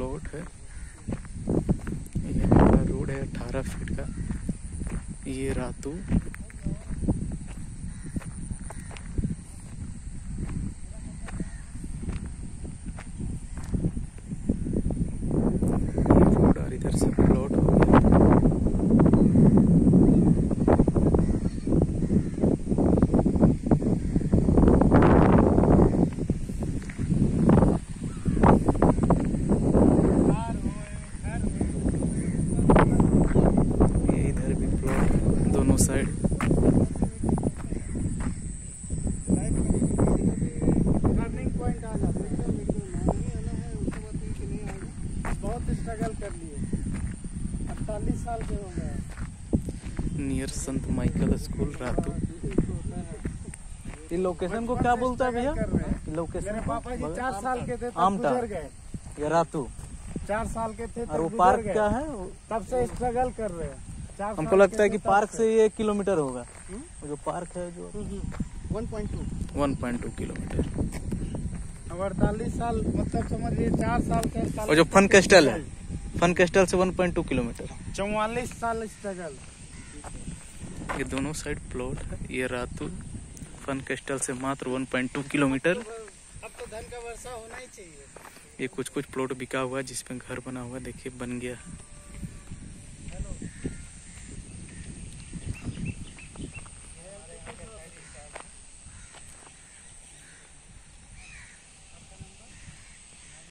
Plot है। ये हमारा रोड है 18 फीट का। ये रातू ये रोड और इधर से प्लॉट हो गया। दोनों साइड टर्निंग पॉइंट आ जाता है। बहुत स्ट्रगल कर लिए, 48 साल के हो गए। नियर संत माइकल स्कूल रातू। ये लोकेशन को क्या बोलता है भैया? लोकेशन मेरे पापा जी 4 साल के थे तब आमटा। गुजर गए। ये रातू 4 साल के थे और वो तब पार्क गुजर क्या गए। है? तब से स्ट्रगल कर रहे हैं। 4 हमको साल लगता के है कि थे तब पार्क से। से ये 1 किलोमीटर होगा। वो जो पार्क है जो 1.2 किलोमीटर। अब 48 साल मतलब समझिए 4 साल से और जो फन कैस्टल है, फन कैस्टल से 1.2 किलोमीटर। 44 साल स्ट्रगल। ये दोनों साइड प्लॉट है। ये रातू फन कैस्टल से मात्र 1.2 किलोमीटर। अब तो धन का वर्षा होना ही चाहिए। ये कुछ प्लॉट बिका हुआ है जिसमें घर बना हुआ, देखिए बन गया।